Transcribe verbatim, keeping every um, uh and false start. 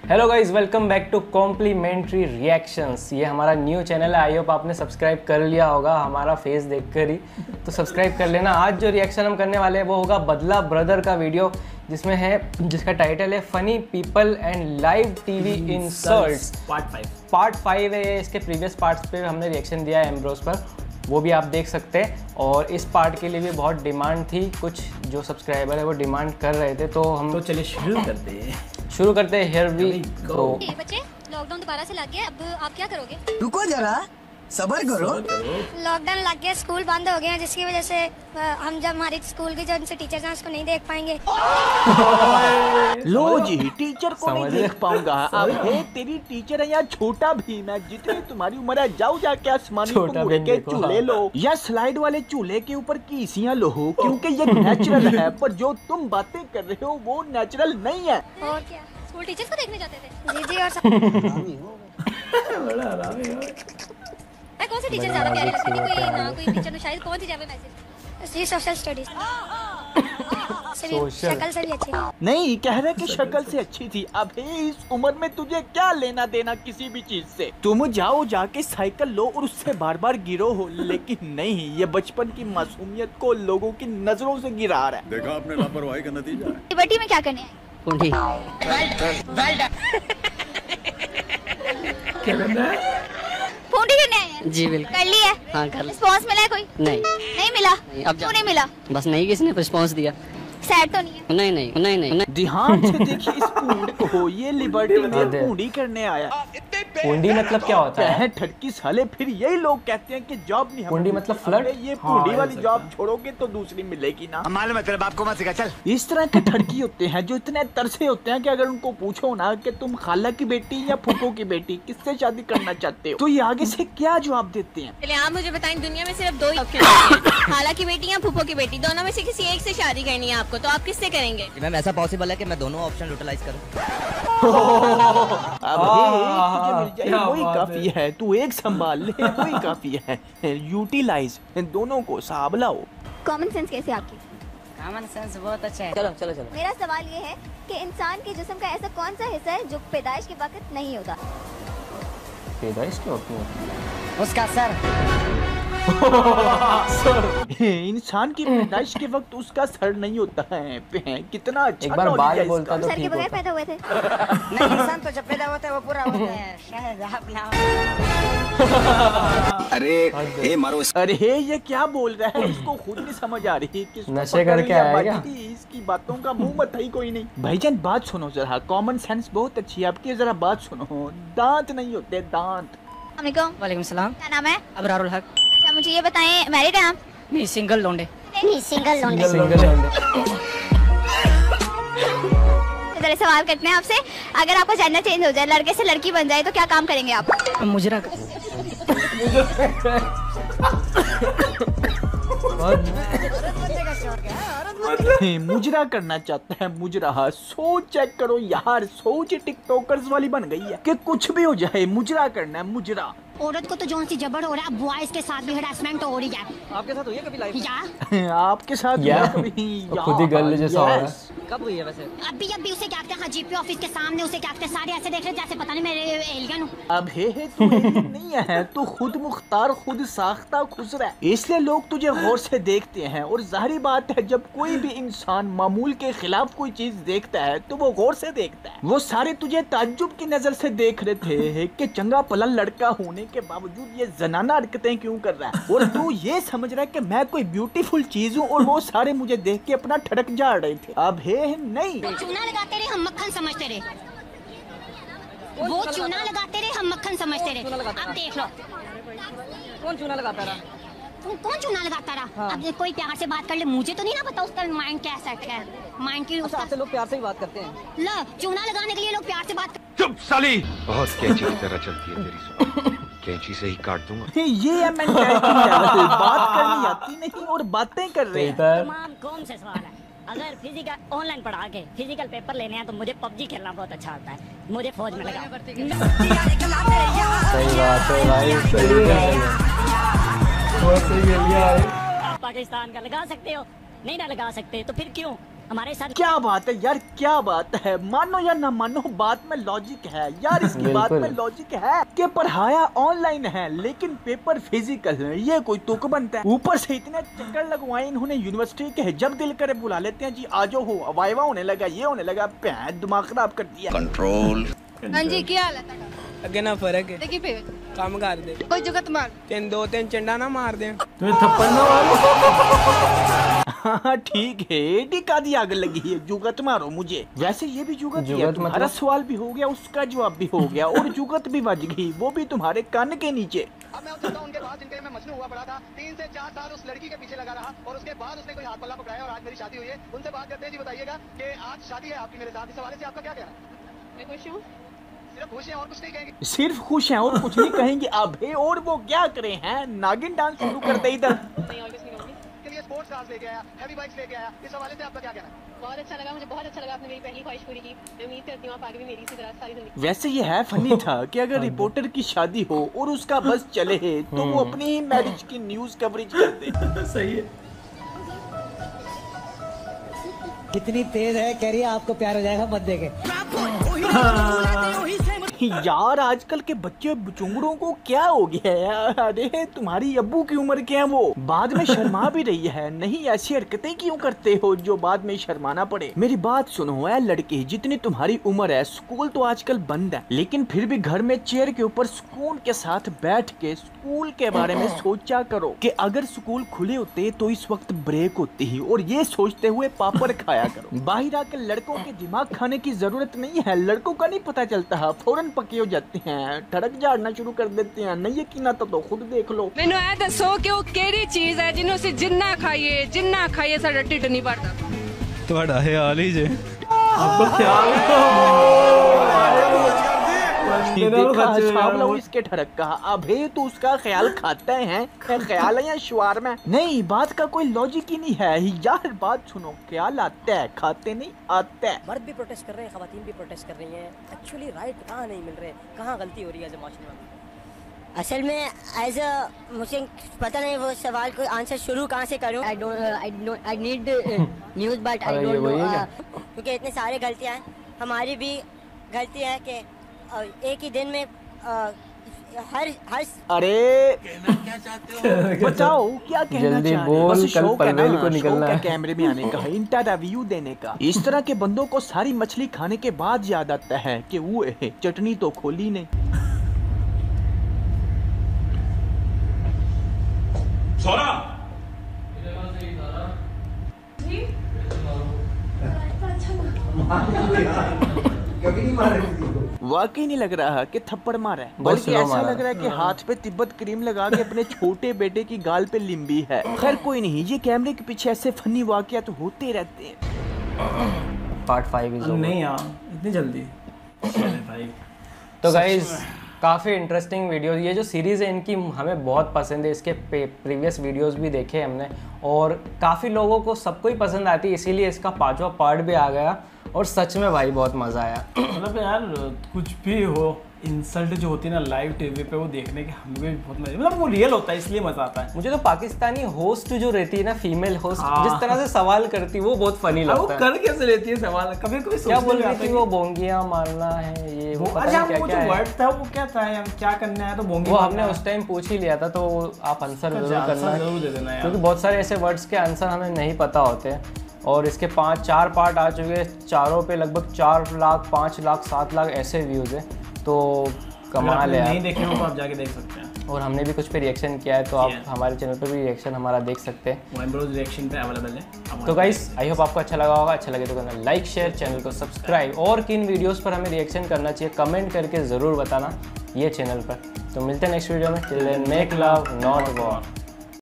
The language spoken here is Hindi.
Hello guys, welcome back to complimentary reactions. ये हमारा न्यू चैनल है। आई होप आपने सब्सक्राइब कर लिया होगा हमारा फेस देखकर ही, तो सब्सक्राइब कर लेना। आज जो रिएक्शन हम करने वाले हैं वो होगा बदला ब्रदर का वीडियो, जिसमें है जिसका टाइटल है funny people and live TV insults part five. Part five है। इसके प्रीवियस पार्ट्स पे हमने रिएक्शन दिया है एम्ब्रोस पर, वो भी आप देख सकते हैं। और इस पार्ट के लिए भी बहुत डिमांड थी, कुछ जो सब्सक्राइबर है वो डिमांड कर रहे थे, तो हम तो चलिए शुरू करते हैं शुरू करते हैं। Here we go. बच्चे, लॉकडाउन दोबारा से लग गया, अब आप क्या करोगे? रुको जरा, सबर करो। लॉकडाउन लग गया, स्कूल बंद हो गए हैं, जिसकी वजह से हम जब हमारी स्कूल के जो उनसे टीचर्स हैं उसको नहीं देख पाएंगे। लो जी, टीचर को नहीं समझ देख पाऊंगा। अब हे तेरी टीचर है या छोटा भीम है, जितनी तुम्हारी उम्र है जाओ जाके आसमानी छोटा घोड़े भीम के देखो, चूल्हे हाँ। लो या स्लाइड वाले चूल्हे के ऊपर कीसियां लो, क्योंकि ये नेचुरल है। पर जो तुम बातें कर रहे हो वो नेचुरल नहीं है। और क्या, स्कूल टीचर्स को देखने जाते थे? जी जी। और सब कौन सी टीचर ज्यादा प्यारी लगती थी? कोई ना कोई टीचर, शायद कौन सी ज्यादा मैसेज? जी सोशल स्टडीज। शक्ल से भी अच्छी थी। नहीं कह रहे कि शक्ल से अच्छी थी। अबे इस उम्र में तुझे क्या लेना देना किसी भी चीज से? तुम जाओ जाके साइकिल लो और उससे बार बार गिरो हो, लेकिन नहीं, ये बचपन की मासूमियत को लोगों की नजरों से गिरा रहा है। देखा आपने लापरवाही का नतीजा है। लिबर्टी में क्या करने आए? कुंडी पूंडी करने आए हैं? जी बिल्कुल। कर ली है? हाँ कर ली। रिस्पॉन्स मिला है कोई? नहीं नहीं मिला? नहीं, अब क्यों नहीं मिला? बस नहीं, किसी ने रिस्पॉन्स दिया। सैड तो नहीं है? नहीं नहीं नहीं नहीं, नहीं। ध्यान से देखिए इस पूंड को, ये लिबर्टी में पूंडी करने आया। पूंडी मतलब क्या होता है? ठटकी साले, फिर यही लोग कहते हैं कि जॉब नहीं। पूंडी मतलब फ्लर्ट? अबे ये पूंडी वाली जॉब छोड़ोगे तो दूसरी मिलेगी ना। मालूम है तेरे बाप को, मत सिखा चल। इस तरह के ठटकी होते हैं जो इतने तरसे होते हैं कि अगर उनको पूछो ना कि तुम खाला की बेटी या फूफो की बेटी किससे शादी करना चाहते हो, तो ये आगे से क्या जवाब देते हैं। चलिए आप मुझे बताएं, दुनिया में सिर्फ दो ही ऑप्शन हैं, खाला की बेटी या फूफो की बेटी, दोनों में से किसी एक से शादी करनी है आपको, तो आप किससे करेंगे? मैम ऐसा पॉसिबल है कि मैं दोनों ऑप्शन यूटिलाइज करूं? अब ये तुझे मिल जाए क्या वही बात काफी है, तू एक संभाल ले वही काफी है। यूटिलाइज दोनों को साहब लाओ। कॉमन सेंस कैसे आपकी? कॉमन सेंस बहुत अच्छा है। चलो चलो चलो। मेरा सवाल ये है कि इंसान के जिस्म का ऐसा कौन सा हिस्सा है जो पैदाइश के वक्त नहीं होता? पैदाइश क्या होती है? उसका सर। इंसान की पैदाइश के वक्त उसका सर नहीं होता है। कितना अच्छा एक बार knowledge बाल है बोलता इसका। तो सर के ठीक बगैर होता। पैदा हुए थे? नहीं, इंसान तो जब पैदा होता है वो पूरा होता है। शायद आप ना। अरे ए मारो इस... अरे ये क्या बोल रहा है, इसको खुद नहीं समझ आ रही। किसको नशे पकड़ करके लिया आया क्या? बाजी, इसकी बातों का मुंह मत ही कोई नहीं। भाईजान बात सुनो जरा, कॉमन सेंस बहुत अच्छी है आपकी, जरा बात सुनो। दांत नहीं होते, दांत। वालेकुम। वालेकुम सलाम। क्या नाम है? अबरारुल हक। अच्छा मुझे ये बताएं, मैरिड हैं आप? नहीं, सिंगल लोंडे। नहीं, सिंगल लोंडे। सिंगल जरा सवाल करते हैं आपसे, अगर आपका जेंडर चेंज हो जाए, लड़के से लड़की बन जाए, तो क्या काम करेंगे आप? मुजरा। मुजरा करना चाहता है, मुजरा। सोच चेक करो यार, सोच टिकटॉकर्स वाली बन गई है कि कुछ भी हो जाए मुजरा करना है, मुजरा। औरत को तो जो सी जबर हो रहा है, बॉयज के साथ भी हरासमेंट हो रही है। आपके साथ हुई है कभी लाइफ? या आपके साथ या, हुआ कभी? वो खुद ही गर्ल जैसा हो रहा है। Yes. कब हुई है वैसे? अभी अभी उसे क्या कहते हैं, जीपी ऑफिस के सामने उसे क्या कहते हैं, सारे ऐसे देख रहे जैसे पता नहीं मेरे एलियन हूँ। अब हे हे तू एलियन नहीं है, तू खुद मुख्तार, खुद साख्ता खुसरा है, इसलिए लोग तुझे गौर से देखते हैं। और जाहिर बात है, जब कोई भी इंसान मामूल के खिलाफ कोई चीज देखता है तो वो गौर से देखता है। वो सारे तुझे ताज्जुब की नजर से देख रहे थे कि चंगा पला लड़का होने के बावजूद ये जनाना हरकतें क्यों कर रहा है, और तू ये समझ रहा है कि मैं कोई ब्यूटीफुल चीज हूँ, और वो सारे मुझे देख के अपना ठड़क झाड़ रहे थे। अब हे नहीं, वो चूना लगाते रहे, हम मक्खन समझते रहे। वो चूना लगाते रहे, हम मक्खन समझते रहे। अब देख लो, कौन चूना लगाता रहा? तुम कौन चूना लगाता रहा? अब कोई प्यार से बात कर ले, मुझे तो नहीं ना पता उसका माइंड क्या सेट है। माइंड की उसका आपसे लोग प्यार से ही बात करते हैं। ला चूना लगाने के लिए लोग प्यार से बात। चुप साली, बहुत कैंची की तरह चलती है तेरी सुन। कैंची से ही काट दूंगा। ये है मेंटालिटी लेवल, बात करनी आती नहीं और बातें कर रहे हैं। तमाम कौन से सवाल है? अगर फिजिकल ऑनलाइन पढ़ा के फिजिकल पेपर लेने हैं तो मुझे पबजी खेलना बहुत अच्छा आता है, मुझे फौज में लगा। सही बात है भाई, सही है, बहुत सही खेल लिया भाई। आप पाकिस्तान का लगा सकते हो, नहीं ना लगा सकते तो फिर क्यों? हमारे साथ क्या बात है यार, क्या बात है। मानो या ना मानो, बात में लॉजिक है यार। इसकी बात में लॉजिक है कि पढ़ाया ऑनलाइन है लेकिन पेपर फिजिकल है। ये कोई तुक बनता है। ऊपर से इतने चक्कर लगवाए इन्होंने यूनिवर्सिटी के, जब दिल करे बुला लेते हैं जी आ जाओ हो, वाइवा होने लगा, ये होने लगा, भैं दिमाग खराब कर दिया। कंट्रोल। हाँ जी, क्या हाल है? अगे ना फर्क है, देखिए पे काम कर दे, कोई जुगत मार तीन दो तीन चंडा ना मार दे, तुम्हें थप्पड़ ना मारो। हाँ ठीक है, एडी आधी आग लगी है, जुगत मारो मुझे। वैसे ये भी जुगत, जुगत है, तुम्हारा सवाल भी हो गया, उसका जवाब भी हो गया और जुगत भी बज गई, वो भी तुम्हारे कान के नीचे। अब मैं उनसे उनके बाद जिनके मैं मजनू हुआ पड़ा था, तीन से चार साल उस लड़की के पीछे लगा रहा और उसके बाद उसने कोई हाथ पल्ला पकड़ाया और आज मेरी शादी हुई है। उनसे बात करते हैं जी, बताइएगा कि आज शादी है आपकी मेरे साथ, इस हवाले से आपका क्या कहना है? मैं खुश हूँ, सिर्फ खुश हैं और कुछ नहीं कहेंगे। सिर्फ खुश हैं और कुछ नहीं कहेंगे। अबे और वो क्या करे हैं, नागिन डांस शुरू कर दे इधर। नहीं और कुछ नहीं कहूंगी। के लिए स्पोर्ट्स कार्स लेके आया, हैवी बाइक्स लेके आया, इस हवाले से आपका क्या कहना है? बहुत अच्छा लगा, मुझे बहुत अच्छा लगा, आपने मेरी पहली ख्वाहिश पूरी की। मैं उम्मीद करती हूँ आप आगे भी मेरी इसी तरह सारी जिंदगी। वैसे ये है फनी था कि अगर रिपोर्टर की शादी हो और उसका बस चले है तो वो अपनी ही मैरिज की न्यूज कवरेज कर दे। सही है। कितनी तेज है, कह रही है आपको प्यार हो जाएगा, मत देखे। यार आजकल के बच्चे बुचुंगड़ों को क्या हो गया है? अरे तुम्हारी अब्बू की उम्र क्या है, वो बाद में शर्मा भी रही है। नहीं ऐसी हरकतें क्यों करते हो जो बाद में शर्माना पड़े? मेरी बात सुनो है लड़की, जितनी तुम्हारी उम्र है, स्कूल तो आजकल बंद है, लेकिन फिर भी घर में चेयर के ऊपर सुकून के साथ बैठ के स्कूल के बारे में सोचा करो कि अगर स्कूल खुले होते तो इस वक्त ब्रेक होती ही, और ये सोचते हुए पापड़ खाया करो। बाहर आके लड़कों के दिमाग खाने की जरूरत नहीं है। लड़कों का नहीं पता चलता, फौरन पके हो जाते हैं, ठड़क झाड़ना शुरू कर देते हैं। नहीं यकीन आता तो खुद देख लो। मैंने ऐ दसो कि वो केड़ी चीज है जिन्हों से जिन्ना खाइए जिन्ना खाइए साडा ढिड नहीं भरदा। ਤੁਹਾਡਾ ਹਾਲ ਹੀ ਜੇ इसके ठड़क का अबे तो उसका ख्याल खाते हैं, ख्याल है या शुआर में? नहीं, बात का कोई लॉजिक ही नहीं है यार। बात सुनो, ख्याल आता है, खाते नहीं आते है। मर्द भी प्रोटेस्ट कर रहे हैं, खवातीन भी प्रोटेस्ट कर रही हैं। एक्चुअली राइट कहाँ नहीं मिल रहे, कहाँ गलती हो रही है एज ए माशरे में? असल में एज अ मुझे पता नहीं वो सवाल को आंसर शुरू कहाँ से करूँ। I don't I don't I need news but I don't know, क्योंकि इतने सारे गलतियाँ हैं, हमारी भी गलती है कि एक ही दिन में आ, हर हर अरे कहना क्या चाहते हो? बताओ क्या कहना चाहते हो? बस शो का ना, को निकलना है, कैमरे में आने का, इंटरव्यू देने का। इस तरह के बंदों को सारी मछली खाने के बाद याद आता है कि वो चटनी तो खोली नहीं। वाकई नहीं लग रहा कि थप्पड़ मारा है, बल्कि ऐसा लग रहा है कि हाथ पे तिब्बत क्रीम लगा के अपने छोटे बेटे की गाल पे लिम्बी है। खैर कोई नहीं, ये कैमरे के पीछे ऐसे फनी वाकया तो होते रहते हैं। पार्ट फाइव इज नहीं यार इतनी जल्दी भाई। तो गाइज काफ़ी इंटरेस्टिंग वीडियो, ये जो सीरीज़ है इनकी हमें बहुत पसंद है। इसके प्रीवियस वीडियोस भी देखे हमने और काफ़ी लोगों को सबको ही पसंद आती है, इसीलिए इसका पांचवा पार्ट भी आ गया और सच में भाई बहुत मज़ा आया। मतलब यार कुछ भी हो, इंसल्ट जो होती है ना लाइव टीवी पे, वो देखने के हमें भी बहुत मजा, मतलब वो रियल होता है इसलिए मजा आता है। मुझे तो पाकिस्तानी होस्ट जो रहती है ना, फीमेल होस्ट, जिस तरह से सवाल करती है वो बहुत फनी लगता है। वो कर कैसे लेती है सवाल, कभी कभी क्या बोल रही थी वो, बोंगियां मारना है ये वो, पता नहीं क्या क्या है। वर्ड था वो क्या था, हम क्या करना है, तो बोंगी वो हमने उस टाइम पूछ ही लिया था, तो आप आंसर जरूर करना है क्योंकि बहुत सारे ऐसे वर्ड्स के आंसर हमें नहीं पता होते। और इसके पाँच चार पार्ट आ चुके हैं, चारों पे लगभग चार लाख पाँच लाख सात लाख ऐसे व्यूज़ हैं, तो कमाल है। नहीं देखे हो तो आप जाके देख सकते हैं। और हमने भी कुछ पे रिएक्शन किया है, तो आप हमारे चैनल पे भी रिएक्शन हमारा देख सकते हैं, वाइब्रोज रिएक्शन पे अवेलेबल है। तो गाइस आई होप आपको अच्छा लगा होगा। अच्छा लगे तो करना लाइक शेयर, चैनल को सब्सक्राइब, और किन वीडियोस पर हमें रिएक्शन करना चाहिए कमेंट करके ज़रूर बताना ये चैनल पर। तो मिलते हैं नेक्स्ट वीडियो में, till then make love not war.